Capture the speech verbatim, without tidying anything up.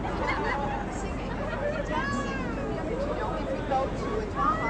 singing, dancing. But you know, if you go to a talk